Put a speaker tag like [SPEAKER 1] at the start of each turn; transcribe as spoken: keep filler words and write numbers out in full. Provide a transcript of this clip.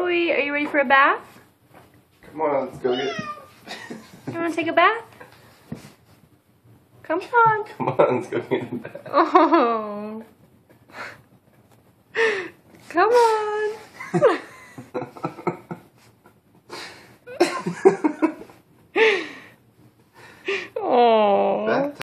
[SPEAKER 1] Joey, are you ready for a bath?
[SPEAKER 2] Come on, let's go get...
[SPEAKER 1] You want to take a bath? Come on.
[SPEAKER 2] Come on, let's go get a bath.
[SPEAKER 1] Oh. Come on.